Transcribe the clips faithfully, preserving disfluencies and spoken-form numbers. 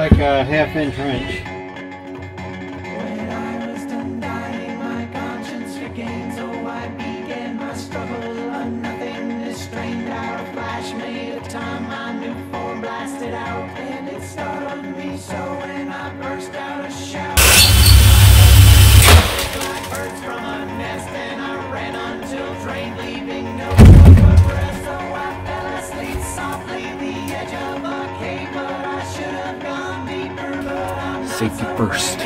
like a half inch wrench. When I was done dying, my conscience regained, so I began my struggle of nothingness, strained out a flash, made a time, my new form blasted out, and it startled me so when I burst out a shout. Like birds from a nest, and I ran until drained, leaving no one but rest, so I fell asleep softly, the edge of a cave, but I should have gone deeper, but I'm not. Safety first.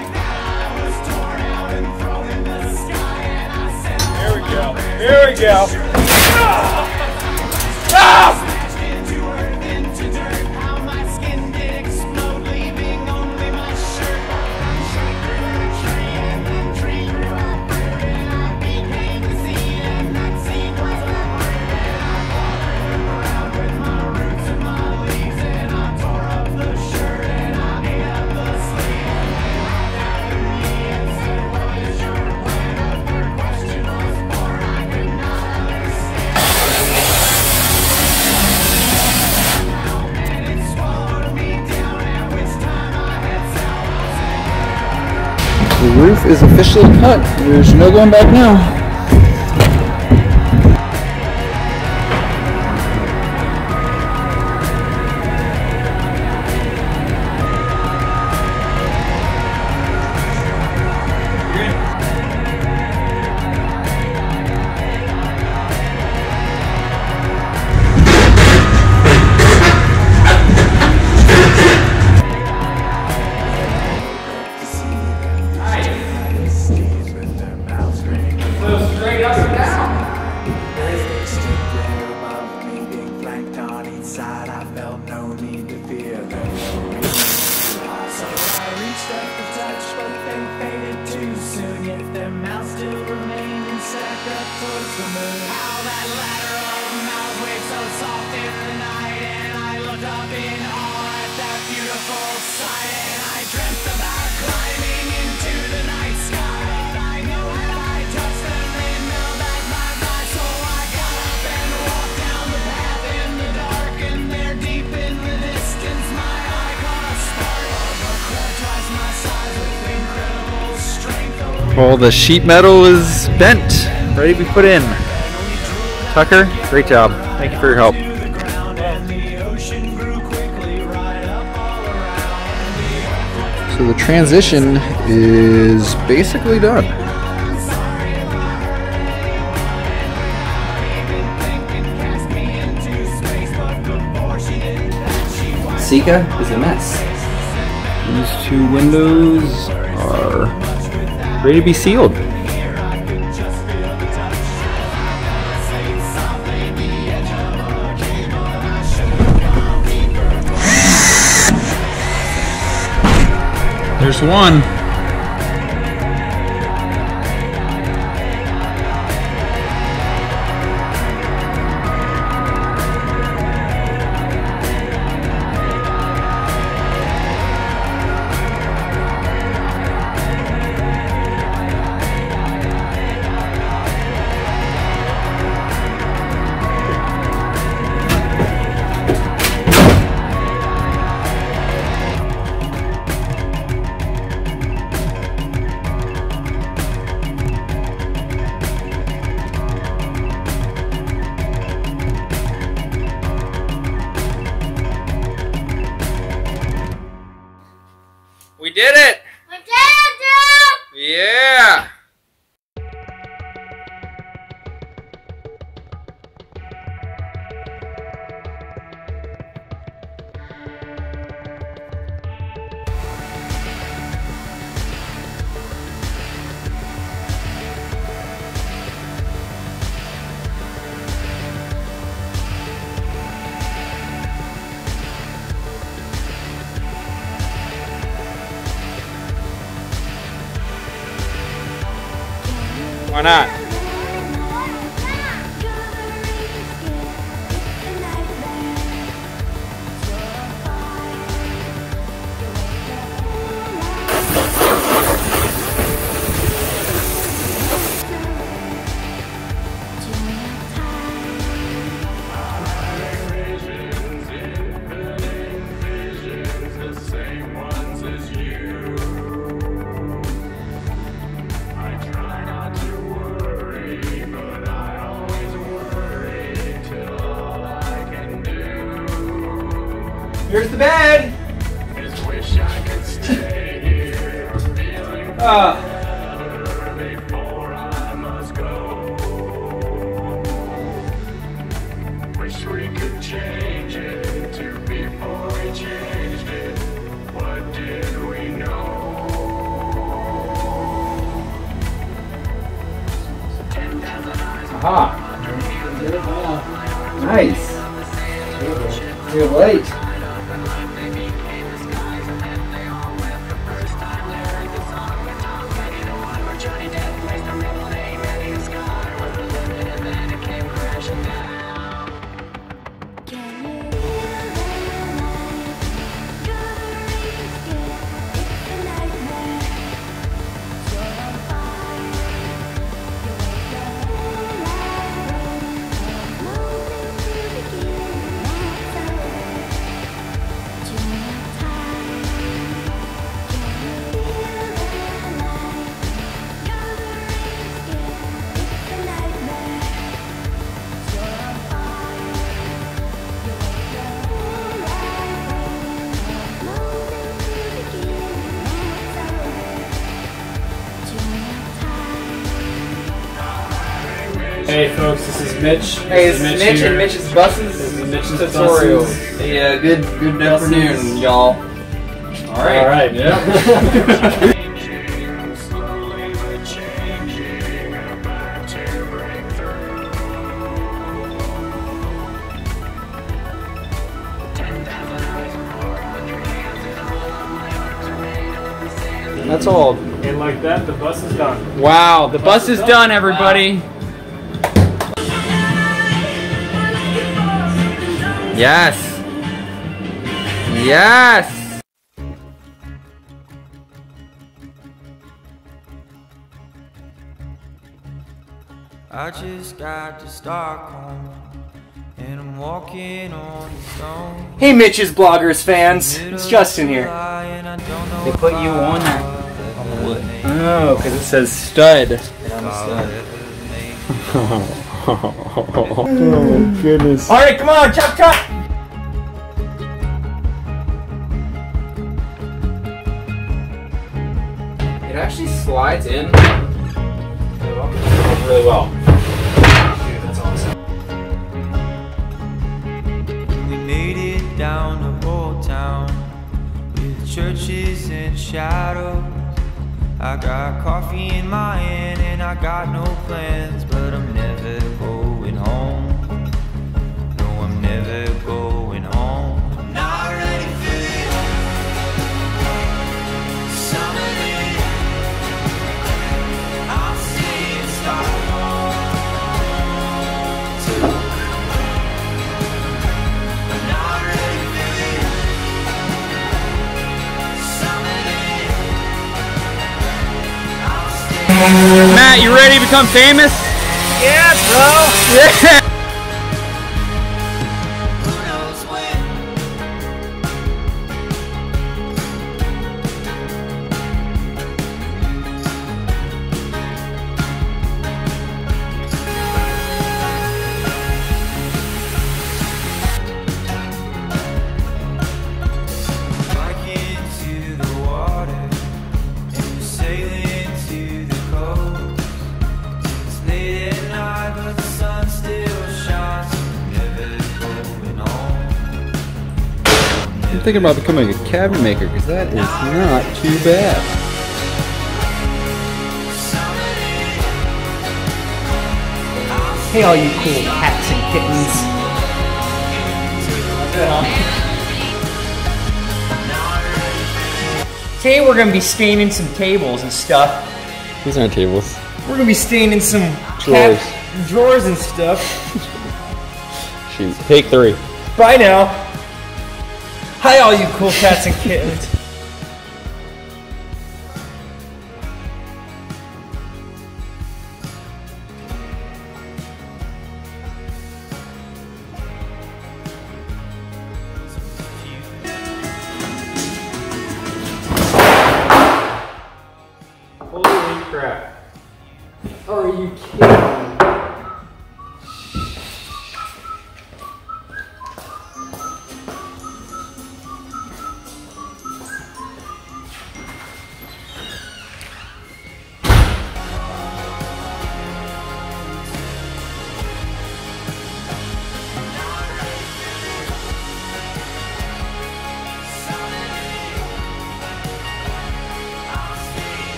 Here we go. Here we go. Ah! Ah! The roof is officially cut. There's no going back now. All the sheet metal is bent, ready to be put in. Tucker, great job. Thank you for your help. So the transition is basically done. Sika is a mess. These two windows are ready to be sealed. There's one. We did it! We did it, Dad! Yeah! Why not? Same. Here's the bed. Ah. Aha. Nice. You're late. Hey folks, this is Mitch. Hey, this this is Mitch, Mitch here. and Mitch's buses. This is Mitch's tutorial. buses. Hey, uh, good good afternoon, y'all. All right. All right, yeah. That's all. And like that, the bus is done. Wow, the bus is done, everybody. Yes. Yes. I just got to Stockholm and I'm walking on the stone. Hey Mitch's Bloggers fans, it's Justin here. They put you on that on the wood. Oh, because it says stud. And I'm a stud. Oh goodness. Alright, come on, chop chop! It actually slides in Really well. We made it down the whole town with churches and shadows. I got coffee in my hand and I got no plans, but I'm never going home. No, I'm never going home. I'm not ready for the summer day. I'll see it start. I'm not ready for the summer day. I'll stay. Matt, you ready to become famous? Yeah, bro! Yeah. Who knows when? Back into the water and we're sailing to the coast. It's late at night, but the sun still shines. Never going home. I'm thinking about becoming a cabinet maker because that is not too bad. Hey all you cool cats and kittens. Today we're gonna be staining some tables and stuff. These aren't tables. We're gonna be staining some Drawers. cat drawers and stuff. Shoot. Take three. Bye now. Hi all you cool cats and kittens. Holy crap. Are you kidding?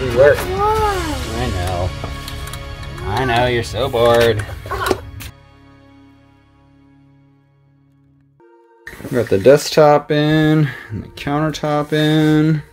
Do work. I know. I know, you're so bored. Got the desktop in, and the countertop in.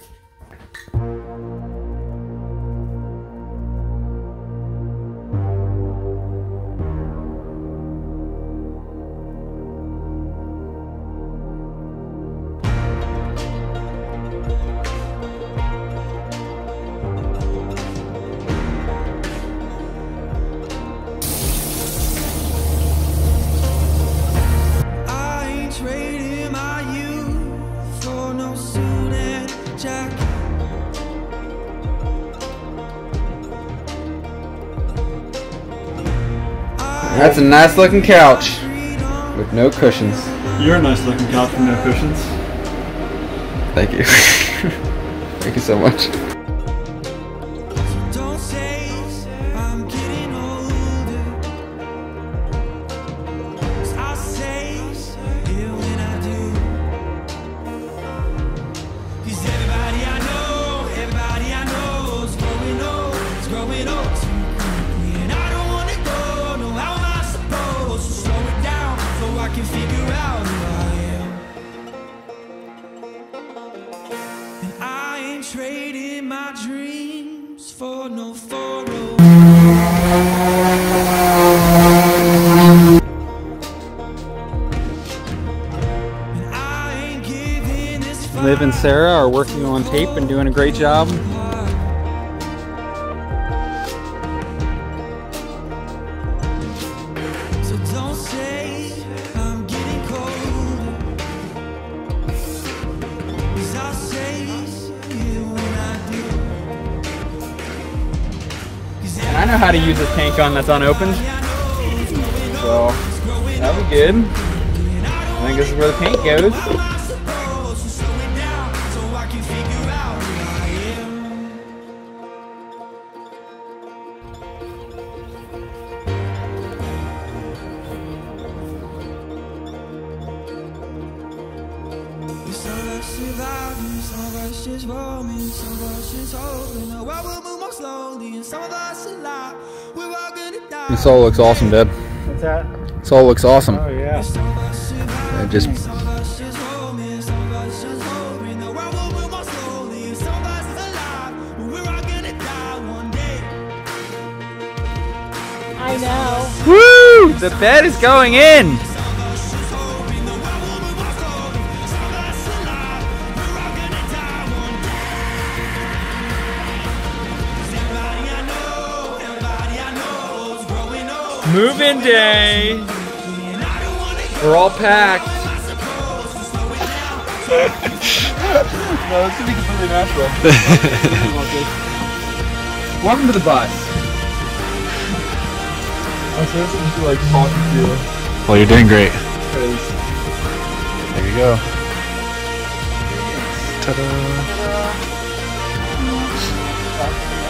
That's a nice looking couch with no cushions. You're a nice looking couch with no cushions. Thank you. Thank you so much. Trading my dreams for no photo. Liv and Sarah are working on tape and doing a great job. So don't say I'm getting colder, 'cause I say it when I do. And I know how to use a tank gun that's unopened. So that'll be good. I think this is where the paint goes. Surviving, some of us just roaming, some of us just hoping the world will move more slowly, and some of us alive, we're all gonna die. This all looks awesome, Deb. What's that? This all looks awesome. Oh yeah. Some of us surviving, It just some of us just roaming, some of us just hoping the world will move more slowly, and some of us alive, but we're all gonna die one day. I know. woo! The bed is going in. Move-in day. We're all packed. No, this should be completely natural. Welcome to the bus. I was listening to like talking to you. Well, you're doing great. There you go. Ta-da.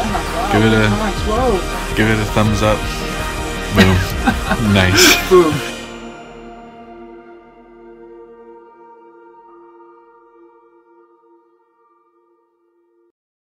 Give it a give it a thumbs up. Boom. Nice. Boom.